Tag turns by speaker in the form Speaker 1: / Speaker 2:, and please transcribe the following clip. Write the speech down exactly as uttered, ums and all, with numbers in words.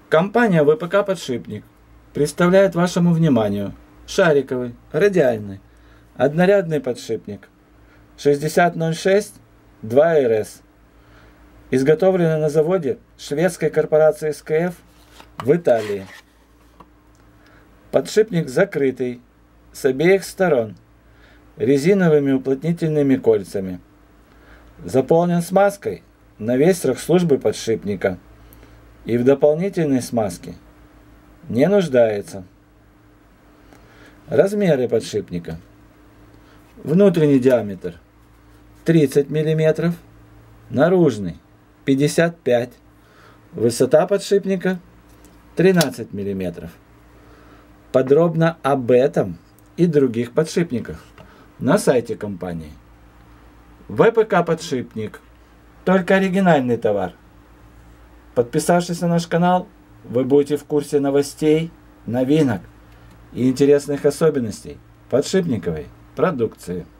Speaker 1: Компания вэ пэ ка «Подшипник» представляет вашему вниманию шариковый, радиальный, однорядный подшипник шестьдесят ноль шесть два эр эс, изготовленный на заводе шведской корпорации эс ка эф в Италии. Подшипник закрытый с обеих сторон резиновыми уплотнительными кольцами. Заполнен смазкой на весь срок службы подшипника и в дополнительной смазке не нуждается. Размеры подшипника. Внутренний диаметр тридцать миллиметров, наружный пятьдесят пять, высота подшипника тринадцать миллиметров. Подробно об этом и других подшипниках на сайте компании. вэ пэ ка «Подшипник» – только оригинальный товар. Подписавшись на наш канал, вы будете в курсе новостей, новинок и интересных особенностей подшипниковой продукции.